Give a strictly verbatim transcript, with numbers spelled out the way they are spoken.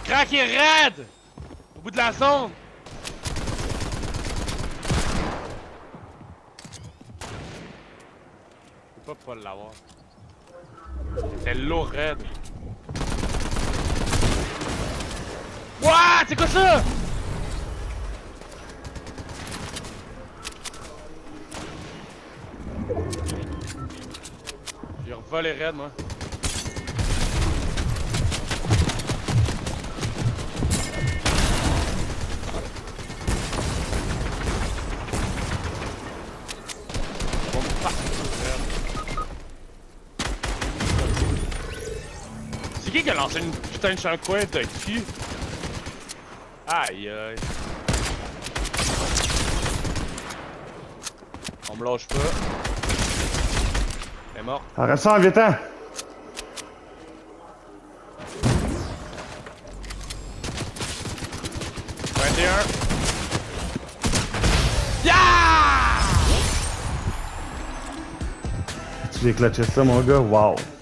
Crack est raide! Au bout de la zone! Je peux pas pas l'avoir. C'était lourd raide. What? C'est quoi ça? J'ai revolé raide moi. C'est qui qui a lancé une putain de shockwave de cul? Aïe aïe. On me lâche pas. Elle est morte. Arrête ça en viens-t'en! vingt et un. Yeah! Tu viens clutcher ça, mon gars? Wow!